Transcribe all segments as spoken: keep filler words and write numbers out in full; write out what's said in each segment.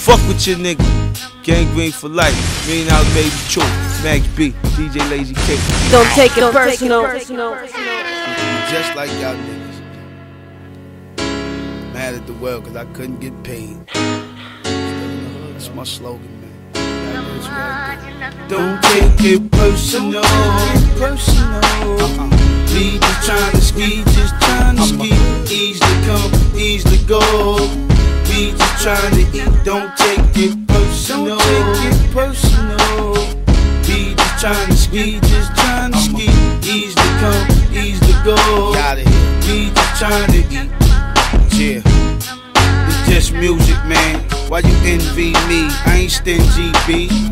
Fuck with your nigga. Gang green for life. Million dollar baby Chu. Max B. D J Lazy K. Don't take it personal. Just like y'all niggas. Mad at the world cause I couldn't get paid. It's my slogan, man. Don't take it personal. Personal. Uh-uh. We just tryna ski, just tryna ski. Easily come, easily go. We just tryna eat. Don't take it personal. Don't take it personal. We just tryna ski, just tryna ski. Easily come, easily go. Got it. We just tryna eat. Yeah. It's just music, man. Why you envy me? I ain't stingy, B.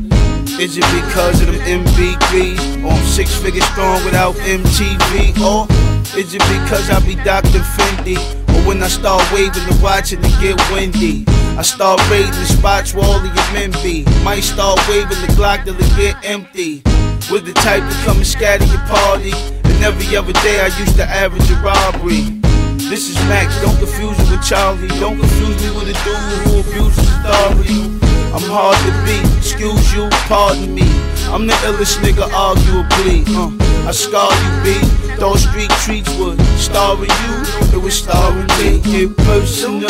Is it because of them M V Ps? Or I'm six figures strong without M T V? Or is it because I be Doctor Fendi? Or when I start waving the watch and it get windy, I start raiding the spots where all of your men be. Might start waving the Glock till it get empty. Was the type to come and scatter your party, and every other day I used to average a robbery. This is Max, don't confuse me with Charlie. Don't confuse me with a dude who abuses authority. I'm hard to beat, excuse you, pardon me. I'm the illest nigga arguably. uh, I scar you, B. Those street treats would star with you. It was starring me. Take it personal.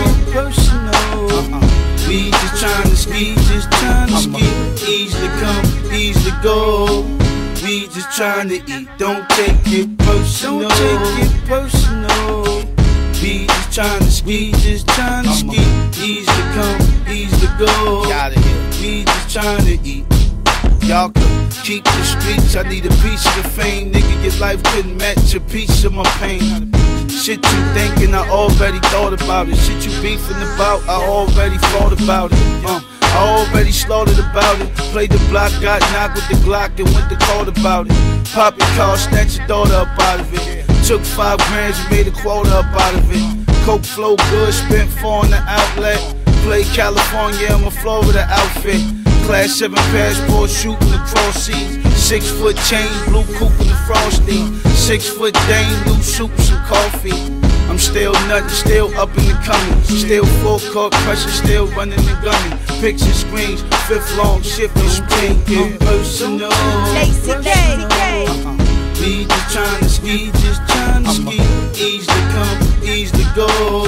Personal. Uh-uh. We just tryna ski, just tryna ski. Easily come, easily go. We just tryna eat. Don't take it personal. Don't take it personal. We just tryna ski, just tryna ski. Easily come, easily go. Got it. We just tryna eat. Y'all could keep the streets. I need a piece of the fame, nigga. Your life couldn't match a piece of my pain. Shit you thinking, I already thought about it. Shit you beefing about, I already thought about it. Uh, I already slaughtered about it. Played the block, got knocked with the Glock and went to court about it. Pop your car, snatch your daughter up out of it. Took five grams and made a quota up out of it. Coke flow good, spent four on the outlet. Play California in my Florida outfit. Class seven passport, shooting across seas. Six foot chain, blue coupe in the frosty. Six foot dame, new soups and coffee. I'm still nothing, still up in the coming. Still full court pressure, still running and gunning. Picture screens, fifth long, shifting spring. Get personal. Lazy K. Uh-uh. We just tryna ski, just tryna ski. Easily come, easily go.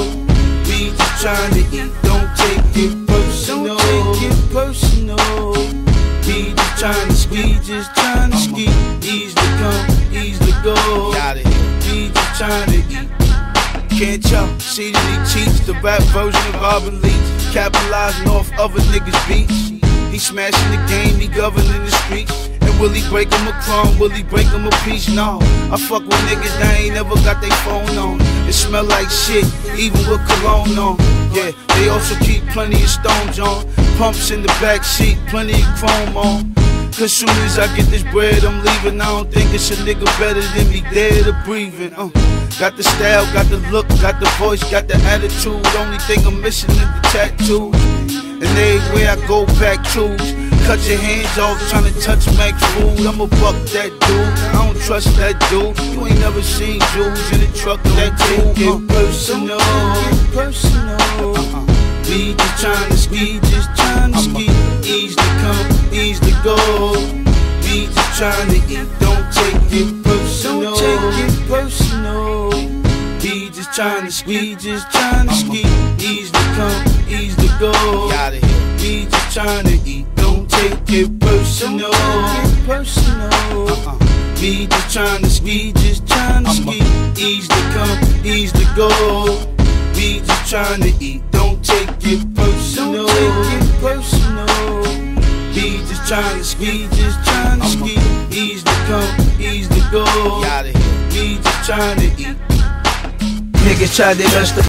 We just tryna eat. Don't take it personal. Don't take it personal. We just tryna ski, just tryna ski. Easily come, easily go. Got it. We just tryna eat. Can't y'all see that he cheats? The rap version of Robin Leach, capitalizing off other niggas' beats. He smashing the game, he governing the streets. And will he break him a crumb? Will he break him a piece? No. I fuck with niggas that ain't never got their phone on. It smell like shit, even with cologne on. Yeah, they also keep plenty of stones on. Pumps in the back seat, plenty of chrome on. Cause soon as I get this bread, I'm leaving. I don't think it's a nigga better than me, dead or breathing. Uh. Got the style, got the look, got the voice, got the attitude. Only thing I'm missing is the tattoo. And everywhere I go, back truths. Cut your hands off, tryna touch Max food. I'ma buck that dude, I don't trust that dude. You ain't never seen Jews in a truck that dude. Get personal, get personal. Uh-uh. We just tryna ski, just tryna ski. Easily come, easily go. We just tryna eat. Don't take it personal. Don't take it personal. We just tryna ski, just tryna ski. Easily come, easily go. Got it. We just tryna eat. Don't take it personal. Don't take it personal. Uh-uh. We just tryna ski, just tryna ski. Easily come, easily go. We just tryna eat. Don't take it personal. Don't take it personal. We just tryna ski, just tryna ski. Easily come, easily go. Got it. We just tryna eat. Niggas try their best to